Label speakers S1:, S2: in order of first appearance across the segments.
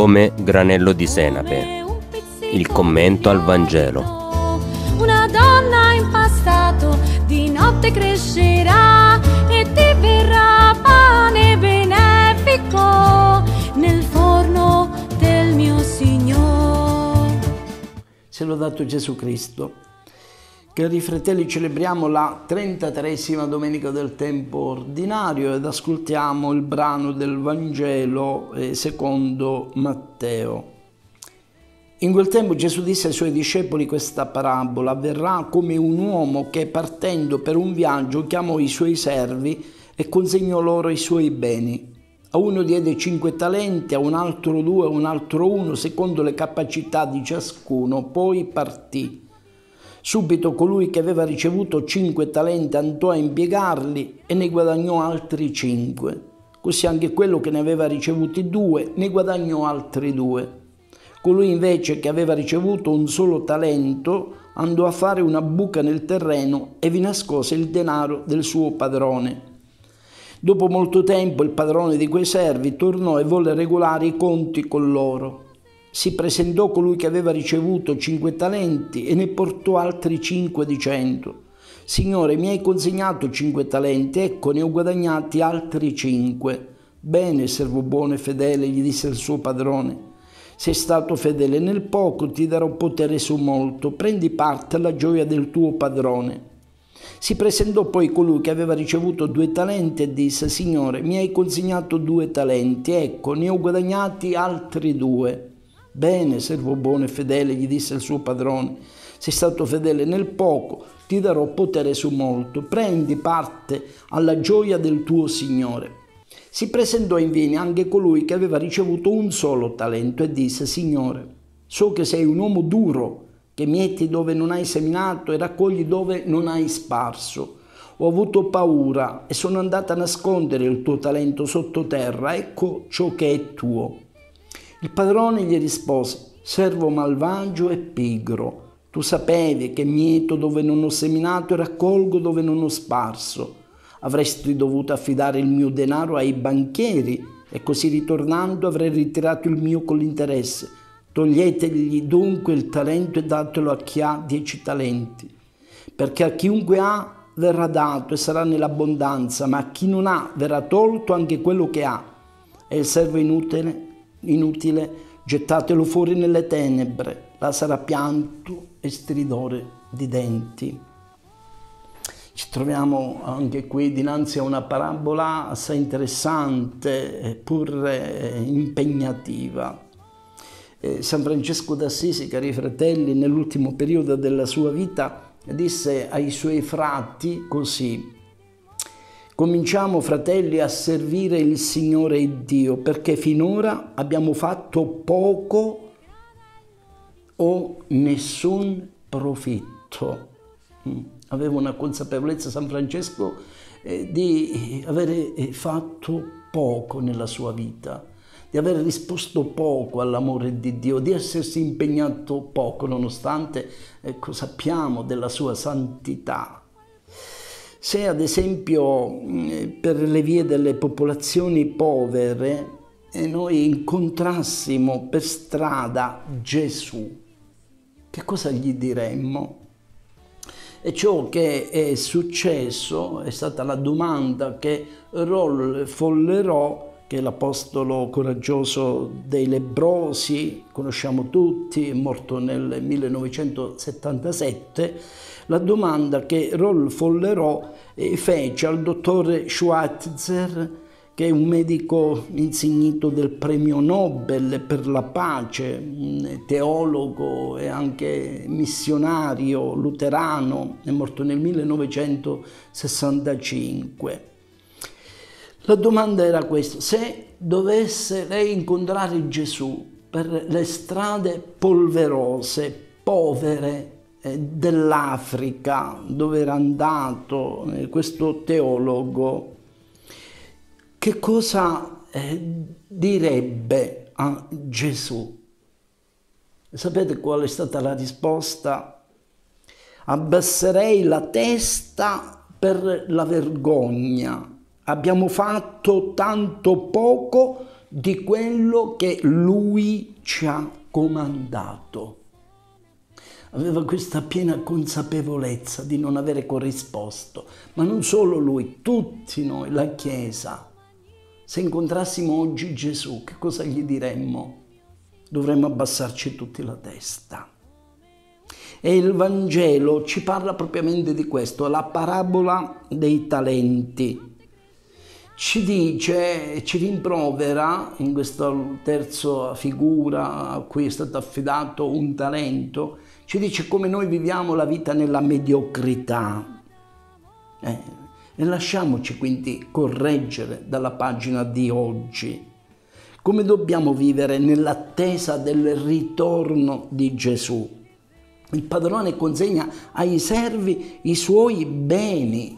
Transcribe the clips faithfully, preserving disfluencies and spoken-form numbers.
S1: come granello di senape. Il commento al Vangelo.
S2: Una donna in passato di notte crescerà e ti verrà pane benefico nel forno del mio Signore.
S3: Sia lodato Gesù Cristo. Cari fratelli, celebriamo la trentatreesima domenica del tempo ordinario ed ascoltiamo il brano del Vangelo secondo Matteo. In quel tempo Gesù disse ai suoi discepoli questa parabola: avverrà come un uomo che, partendo per un viaggio, chiamò i suoi servi e consegnò loro i suoi beni. A uno diede cinque talenti, a un altro due, a un altro uno, secondo le capacità di ciascuno, poi partì. Subito colui che aveva ricevuto cinque talenti andò a impiegarli e ne guadagnò altri cinque. Così anche quello che ne aveva ricevuti due ne guadagnò altri due. Colui invece che aveva ricevuto un solo talento andò a fare una buca nel terreno e vi nascose il denaro del suo padrone. Dopo molto tempo il padrone di quei servi tornò e volle regolare i conti con loro. Si presentò colui che aveva ricevuto cinque talenti e ne portò altri cinque dicendo: Signore, mi hai consegnato cinque talenti, ecco ne ho guadagnati altri cinque. Bene, servo buono e fedele, gli disse il suo padrone. Sei stato fedele nel poco, ti darò potere su molto, prendi parte alla gioia del tuo padrone. Si presentò poi colui che aveva ricevuto due talenti e disse: Signore, mi hai consegnato due talenti, ecco ne ho guadagnati altri due. Bene, servo buono e fedele, gli disse il suo padrone, sei stato fedele nel poco, ti darò potere su molto, prendi parte alla gioia del tuo Signore. Si presentò infine anche colui che aveva ricevuto un solo talento e disse: Signore, so che sei un uomo duro, che mieti dove non hai seminato e raccogli dove non hai sparso. Ho avuto paura e sono andata a nascondere il tuo talento sottoterra, ecco ciò che è tuo. Il padrone gli rispose: servo malvagio e pigro, tu sapevi che mieto dove non ho seminato e raccolgo dove non ho sparso. Avresti dovuto affidare il mio denaro ai banchieri e così ritornando avrei ritirato il mio con l'interesse. Toglietegli dunque il talento e datelo a chi ha dieci talenti, perché a chiunque ha verrà dato e sarà nell'abbondanza, ma a chi non ha verrà tolto anche quello che ha. E il servo inutile Inutile, gettatelo fuori nelle tenebre, là sarà pianto e stridore di denti. Ci troviamo anche qui dinanzi a una parabola assai interessante eppure impegnativa. San Francesco d'Assisi, cari fratelli, nell'ultimo periodo della sua vita disse ai suoi frati così: cominciamo, fratelli, a servire il Signore Dio, perché finora abbiamo fatto poco o nessun profitto. Aveva una consapevolezza San Francesco eh, di avere fatto poco nella sua vita, di aver risposto poco all'amore di Dio, di essersi impegnato poco, nonostante ecco, sappiamo della sua santità. Se ad esempio per le vie delle popolazioni povere noi incontrassimo per strada Gesù, che cosa gli diremmo? E ciò che è successo è stata la domanda che Rolf Follerò, che è l'apostolo coraggioso dei lebbrosi, conosciamo tutti, è morto nel millenovecentosettantasette, la domanda che Rolf Follerò fece al dottore Schweitzer, che è un medico insignito del premio Nobel per la pace, un teologo e anche missionario luterano, è morto nel millenovecentosessantacinque. La domanda era questa: se dovesse lei incontrare Gesù per le strade polverose, povere eh, dell'Africa, dove era andato eh, questo teologo, che cosa eh, direbbe a Gesù? Sapete qual è stata la risposta? Abbasserei la testa per la vergogna. Abbiamo fatto tanto poco di quello che Lui ci ha comandato. Aveva questa piena consapevolezza di non avere corrisposto, ma non solo Lui, tutti noi, la Chiesa. Se incontrassimo oggi Gesù, che cosa gli diremmo? Dovremmo abbassarci tutti la testa. E il Vangelo ci parla propriamente di questo, la parabola dei talenti. Ci dice, ci rimprovera, in questa terza figura a cui è stato affidato un talento, ci dice come noi viviamo la vita nella mediocrità. Eh, e lasciamoci quindi correggere dalla pagina di oggi. Come dobbiamo vivere nell'attesa del ritorno di Gesù? Il padrone consegna ai servi i suoi beni.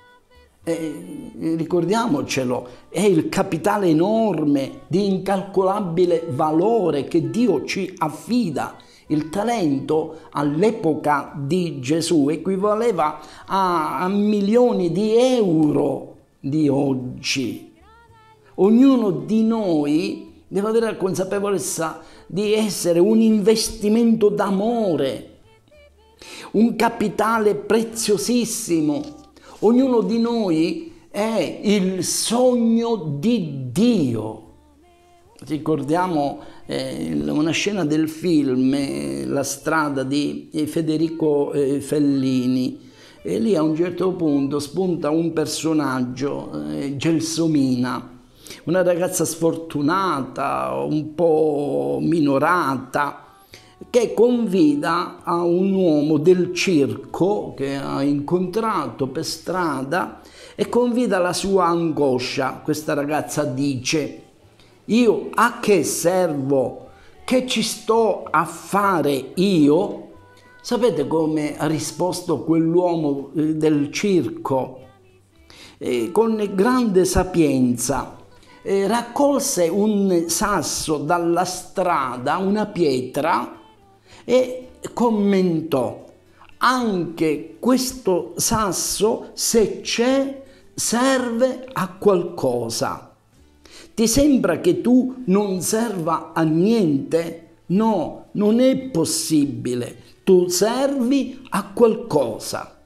S3: Eh, ricordiamocelo, è il capitale enorme di incalcolabile valore che Dio ci affida. Il talento all'epoca di Gesù equivaleva a, a milioni di euro di oggi. Ognuno di noi deve avere la consapevolezza di essere un investimento d'amore, un capitale preziosissimo. Ognuno di noi è il sogno di Dio. Ricordiamo eh, una scena del film eh, La strada di Federico eh, Fellini, e lì a un certo punto spunta un personaggio, eh, Gelsomina, una ragazza sfortunata, un po' minorata, che convida a un uomo del circo che ha incontrato per strada e convida la sua angoscia. Questa ragazza dice: io a che servo? Che ci sto a fare io? Sapete come ha risposto quell'uomo del circo? Eh, con grande sapienza eh, raccolse un sasso dalla strada, una pietra, e commentò: anche questo sasso, se c'è, serve a qualcosa. Ti sembra che tu non serva a niente? No, non è possibile. Tu servi a qualcosa.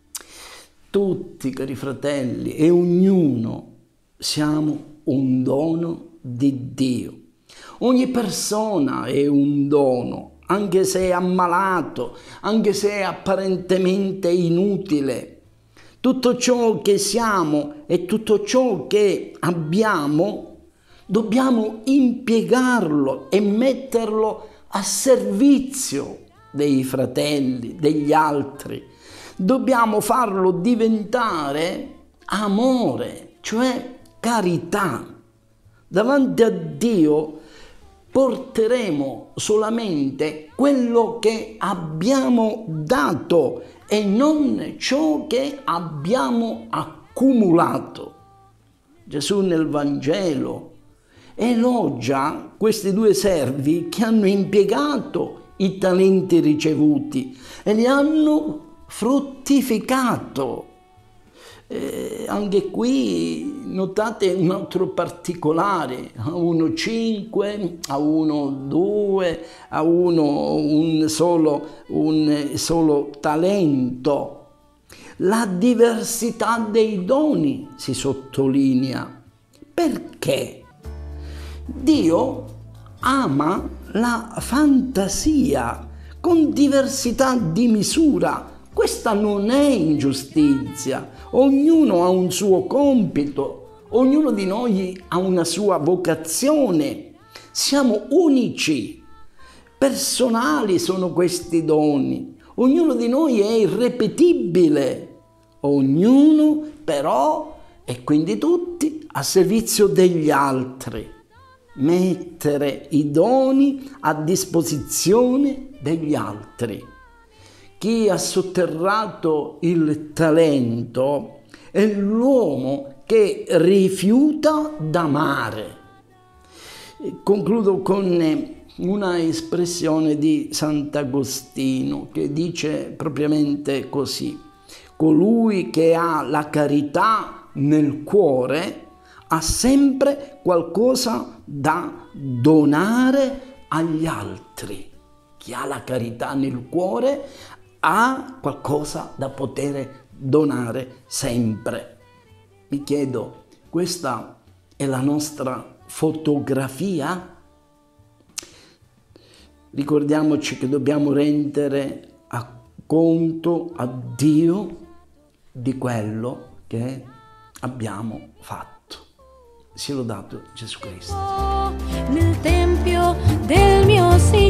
S3: Tutti, cari fratelli, e ognuno siamo un dono di Dio. Ogni persona è un dono, anche se è ammalato, anche se è apparentemente inutile. Tutto ciò che siamo e tutto ciò che abbiamo dobbiamo impiegarlo e metterlo a servizio dei fratelli, degli altri. Dobbiamo farlo diventare amore, cioè carità. Davanti a Dio porteremo solamente quello che abbiamo dato e non ciò che abbiamo accumulato. Gesù nel Vangelo elogia questi due servi che hanno impiegato i talenti ricevuti e li hanno fruttificato. Eh, anche qui notate un altro particolare: a uno cinque, a uno due, a uno un solo, un solo talento. La diversità dei doni si sottolinea. Perché? Dio ama la fantasia con diversità di misura. Questa non è ingiustizia. Ognuno ha un suo compito, ognuno di noi ha una sua vocazione. Siamo unici, personali sono questi doni. Ognuno di noi è irripetibile, ognuno però, e quindi tutti, a servizio degli altri. Mettere i doni a disposizione degli altri. Chi ha sotterrato il talento è l'uomo che rifiuta d'amare. Concludo con una espressione di Sant'Agostino che dice propriamente così: colui che ha la carità nel cuore ha sempre qualcosa da donare agli altri. Chi ha la carità nel cuore ha qualcosa da poter donare sempre. Mi chiedo, questa è la nostra fotografia? Ricordiamoci che dobbiamo rendere a conto a Dio di quello che abbiamo fatto. Sia lodato Gesù Cristo.
S2: Nel tempio del mio Signore